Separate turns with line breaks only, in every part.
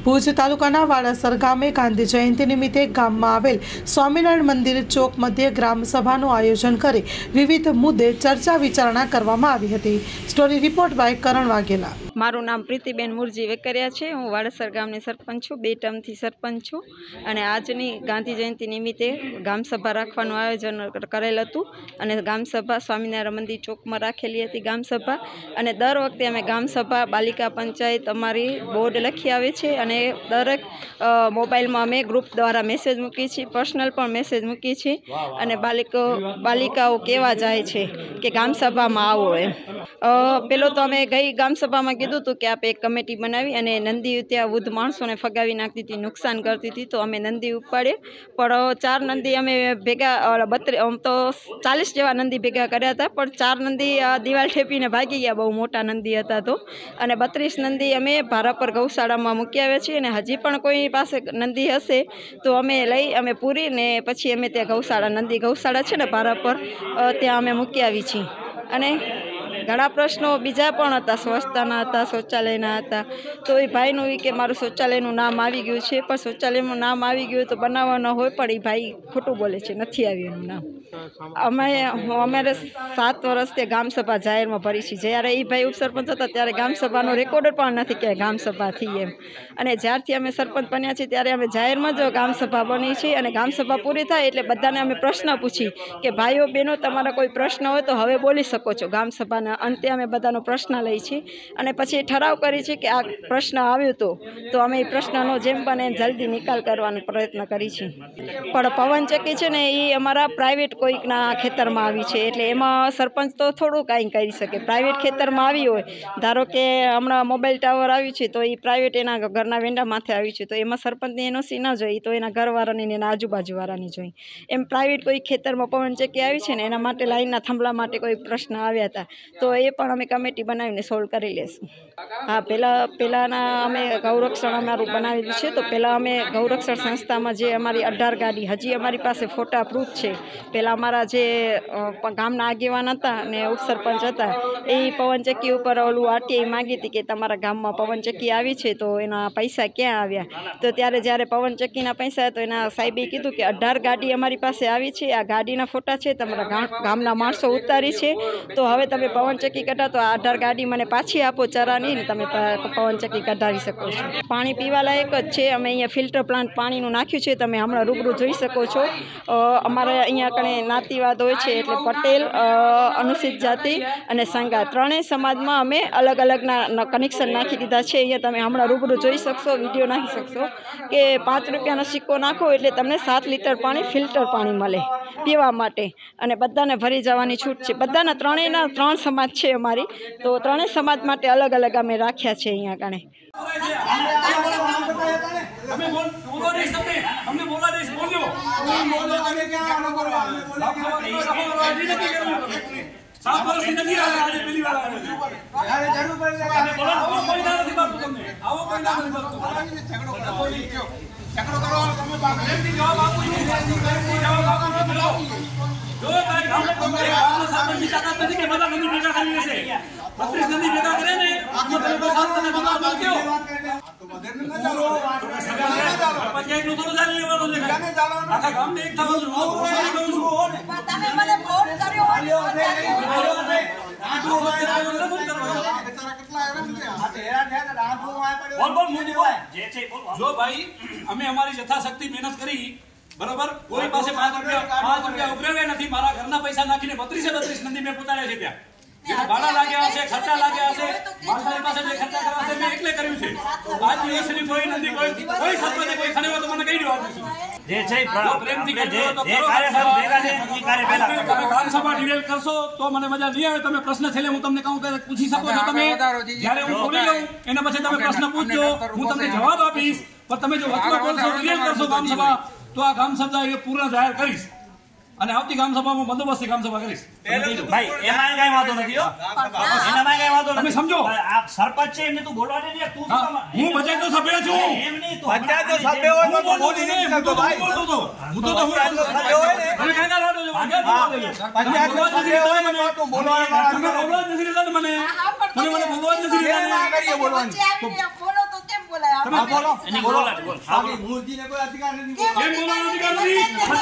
ભુજ તાલુકાના વાડાસર ગામે ગાંધી જયંતિ નિમિત્તે ગામમાં આવેલ સ્વામિનારાયણ મંદિર ચોક મધ્યે ગ્રામસભાનું આયોજન કરી વિવિધ મુદ્દે ચર્ચા વિચારણા કરવામાં આવી હતી। Story report by Karan Vaghela.
મારું નામ પ્રીતિબેન મુરજી વેકરિયા છે। હું વાડાસર ગામની સરપંચ છું, 2 ટર્મથી સરપંચ છું અને આજની ગાંધી જયંતિ નિમિત્તે ગામસભા રાખવાનું આયોજન કરેલ હતું અને ગામસભા સ્વામિનારાયણ મંદિર ચોકમાં રાખેલી હતી ગામસભા। અને દર વખતે અમે ગામસભા બાલિકા પંચાયત અમારી બોર્ડ લખી આવે છે અને દરેક મોબાઈલમાં અમે ગ્રુપ દ્વારા મેસેજ મૂકીએ છીએ, પર્સનલ પણ મેસેજ મૂકીએ છીએ અને બાલિકાઓ કહેવા જાય છે કે ગામસભામાં આવો એમ। પેલો તો અમે ગઈ ગામસભામાં કીધું હતું કે આપણે એક કમિટી બનાવી અને નંદી ત્યાં વૃદ્ધ માણસોને ફગાવી નાખતી હતી, નુકસાન કરતી હતી, તો અમે નંદી ઉપાડે પણ 4 નંદી અમે ભેગા આમ તો 40 જેવા નંદી ભેગા કર્યા હતા પણ 4 નંદી દિવાલ ઠેપીને ભાગી ગયા, બહુ મોટા નંદી હતા તો। અને 32 નંદી અમે ભારાપર ગૌશાળામાં મૂકી આવ્યા છીએ અને હજી પણ કોઈ પાસે નંદી હશે તો અમે પૂરીને પછી અમે ત્યાં ગૌશાળા નંદી ગૌશાળા છે ને ભારાપર ત્યાં અમે મૂકી આવી છીએ। અને ઘણા પ્રશ્નો બીજા પણ હતા, સ્વચ્છતાના હતા, શૌચાલયના હતા। તો એ ભાઈનું કે મારું શૌચાલયનું નામ આવી ગયું છે પણ શૌચાલયનું નામ આવી ગયું તો બનાવવા ન હોય પણ એ ભાઈ ખોટું બોલે છે, નથી આવ્યું એનું નામ। અમારે 7 વર્ષથી ગામસભા જાહેરમાં ભરી છે। જ્યારે એ ભાઈ ઉપસરપંચ હતા ત્યારે ગામસભાનો રેકોર્ડ પણ નથી કે ગામસભા થઈ એમ। અને જ્યારથી અમે સરપંચ બન્યા છીએ ત્યારે અમે જાહેરમાં જ ગામસભા બની છે અને ગામસભા પૂરી થાય એટલે બધાને અમે પ્રશ્ન પૂછી કે ભાઈઓ બહેનો તમારા કોઈ પ્રશ્ન હોય તો હવે બોલી શકો છો। ગામસભાના અંતે અમે બધાનો પ્રશ્ન લઈ છીએ અને પછી ઠરાવ કરી છે કે આ પ્રશ્ન આવ્યો તો અમે એ પ્રશ્નનો જેમ બને એમ જલ્દી નિકાલ કરવાનો પ્રયત્ન કરી છીએ। પણ પવનચક્કી છે ને એ અમારા પ્રાઇવેટ કોઈકના ખેતરમાં આવી છે એટલે એમાં સરપંચ તો થોડું કાંઈ કરી શકે। પ્રાઇવેટ ખેતરમાં આવી હોય, ધારો કે હમણાં મોબાઈલ ટાવર આવ્યું છે તો એ પ્રાઇવેટ એના ઘરના વેંડા માથે આવ્યું છે તો એમાં સરપંચની એનઓસી ન જોઈ તો એના ઘરવાળાની ને એના આજુબાજુવાળાની જોઈ। એમ પ્રાઇવેટ કોઈ ખેતરમાં પવનચક્કી આવી છે ને એના માટે લાઈનના થાંભલા માટે કોઈ પ્રશ્ન આવ્યા હતા તો એ પણ અમે કમિટી બનાવીને સોલ્વ કરી લેશું। હા, પહેલાંના અમે ગૌરક્ષણ અમારું બનાવેલું છે તો પહેલાં અમે ગૌરક્ષણ સંસ્થામાં જે અમારી 18 ગાડી હજી અમારી પાસે ફોટા પ્રૂફ છે। પહેલાં અમારા જે ગામના આગેવાન હતા અને ઉપસરપંચ હતા એ પવનચક્કી ઉપર ઓલું આરટીઆઈ માગી હતી કે તમારા ગામમાં પવનચક્કી આવી છે તો એના પૈસા ક્યાં આવ્યા, તો ત્યારે જ્યારે પવનચક્કીના પૈસા તો એના સાહેબે કીધું કે 18 ગાડી અમારી પાસે આવી છે, આ ગાડીના ફોટા છે, તમારા ગામના માણસો ઉતારી છે તો હવે તમે પવનચક્કી કઢાવો તો આ 18 ગાડી મને પાછી આપો ચરાની ને તમે પવનચક્કી કઢાવી શકો છો। પાણી પીવા લાયક જ છે। અમે અહીંયા ફિલ્ટર પ્લાન્ટ પાણીનું નાખ્યું છે, તમે હમણાં રૂબરૂ જોઈ શકો છો। અમારે અહીંયા કણે નાતીવાદ હોય છે એટલે પટેલ, અનુસૂચિત જાતિ અને સંઘા ત્રણેય સમાજમાં અમે અલગ અલગના કનેક્શન નાખી દીધા છે। અહીંયા તમે હમણાં રૂબરૂ જોઈ શકશો, વિડીયો નાખી શકશો કે 5 રૂપિયાનો સિક્કો નાખો એટલે તમને 7 લીટર પાણી ફિલ્ટર પાણી મળે પીવા માટે અને બધાને ભરી જવાની છૂટ છે। બધાના ત્રણેયના 3 સમાજ છે અમારી તો ત્રણેય સમાજ માટે અલગ અલગ અમે રાખ્યા છે અહીંયા કણે।
જો ભાઈ અમે અમારી યથાશક્તિ મહેનત કરી બરોબર, કોઈ પાસે 5 રૂપિયા ઉઘરાવ્યા નથી। મારા ઘરના પૈસા નાખીને 32 નંદી મેં પોતાડ્યા છે। ત્યાં જેને ભાડા લાગ્યા હશે, ખર્ચા લાગ્યા હશે, મારી પાસે જે ખર્ચા કરવા છે મેં એકલે કર્યું છે। આજ દિવસની કોઈ નંદી કોઈ સરપંચે કોઈ ખરેવા તો મને કહી દો આજ જે છે પ્રેમથી કહેજો તો ગ્રામસભા ડિટેલ કરશો તો મને મજા નહીં આવે। તમે પ્રશ્ન છેલ્લે હું તમને કહું કે પૂછી શકો છો, તમે જ્યારે હું બોલી લઉં એના પછી તમે પ્રશ્ન પૂછજો, હું તમને જવાબ આપીશ પણ તમે જો વચમાં બોલશો, ડિટેલ કરશો ગામસભા તો આ ગામસભા એ પૂર્ણ જાહેર કરીશ અને આવતી ગામસભામાં બંદોબસ્તી ગામસભા કરીશ।
ભાઈ એમાં કઈ વાંધો નથી હો, એનામાં કઈ વાંધો નથી,
તમે સમજો
આ સરપંચ છે એમને તું બોલવા દે ને। તું
હું પંચાયતનો સભ્ય છું,
એમ નહીં તું
પંચાયતનો સભ્ય હોય તો બોલી નહીં શકતો ભાઈ।
હું તો પંચાયતનો સભ્ય હોય ને તમે કઈ ના રાડો છો,
પંચાયતનો સભ્ય હોય ને તો બોલવા
તમે બોલવા જ નથી દેતા મને, તમે મને બોલવા જ નથી દેતા।
કરીએ બોલવાનું
તમે બોલો
એની બોલો બોલ
બાકી મૂર્તિને કોઈ અધિકાર નથી
કેમ બોલવાનો અધિકાર નથી?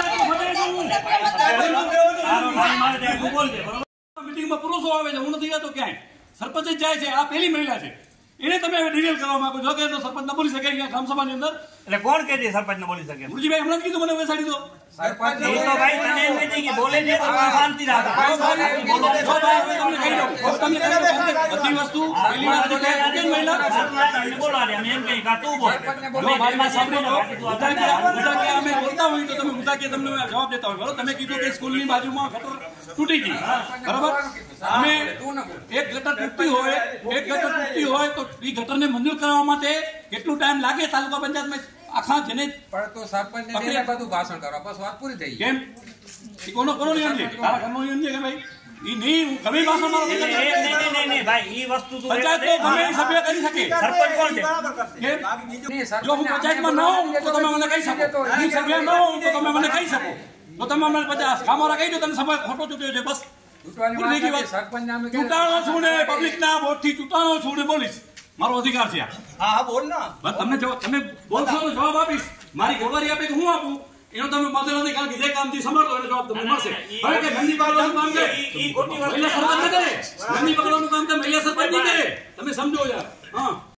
તારો ભાઈ મારે ત્યાં તું બોલજે બરોબર.
મીટિંગમાં પુરુષો આવે છે, હું નથી જતો ક્યાંય. સરપંચ જ જાય છે. આ પહેલી મહિલા છે. એને તમે હવે ડિટેલ કરવા માંગો છો કે સરપંચ ન બોલી શકે અહીંયા ગ્રામસભાની અંદર?
એટલે કોણ કહે છે સરપંચ ને બોલી શકે?
મુરજીભાઈ હમણાં જ કીધું, મને બેસાડી દો.
એ તો ભાઈ તને એમ કહી દે કે બોલે છે તો શાંતિ રાખ.
જો ભાઈ, હવે તમને કહી દઉં. તમને કહી દઉં કે બધી વસ્તુ પહેલી વાર છે કે કેમ મહિલા?
બોલવા દે. અમે એમ કહીએ કે તું બોલ.
જો ભાઈમાં સાંભળો, મુદ્દાકીય અમે બોલતા હોય તો તમે મુદ્દાકીય તમને જવાબ દેતા હોય. બરોબર? તમે કીધું કે સ્કૂલની બાજુમાં ગટર તૂટી ગઈ, બરાબર? અમે એક ગટર તૂટતી હોય તો એ ગટરને મંજૂર કરવા માટે કેટલું ટાઈમ લાગે તાલુકા પંચાયતમાં? આખા જેને
પણ તો સરપંચને જઈને બધું ભાષણ કરવા બસ વાત પૂરી થઈ.
કેમ એ કોનો નિયમ છે? તારા ઘરનો નિયમ છે કે ભાઈ ઈ નહીં હું ગમે ભાષણ મારો
નહીં ભાઈ ઈ વસ્તુ તું
પંચાયત તો ગમે એ સભ્ય કરી શકે.
સરપંચ કોણ છે?
કેમ? જો હું પંચાયતમાં ન હોઉં તો તમે મને કહી શકો. હું સભ્ય ન હોઉં તો તમે મને કહી શકો. તો તમે મને 50 કામવાળા કહી દો તને સભા ખોટો ચૂંટ્યો છે, બસ.
સરપંચ નામે
ચૂંટાણો છું ને પબ્લિકના વોટથી ચૂંટાણો છું ને બોલીશ. મારો અધિકાર છે આ.
હા બોલ ના
બસ તમને તમે બોલશો તો જવાબ આપીશ. મારી ગોવારી આપે કે હું આપું એનો તમે મતલબ નથી, કારણ કે જે કામથી સંભાળતો એટલે જવાબ તમને મળશે. હવે કે ગંદી પકડવાનું કામ કરે
ઈ ખોટી વસ્તુ
મહિલા સરપંચ ન કરે. ગંદી પકડવાનું કામ તો મહિલા સરપંચ નહીં કરે. તમે સમજો યાર. હા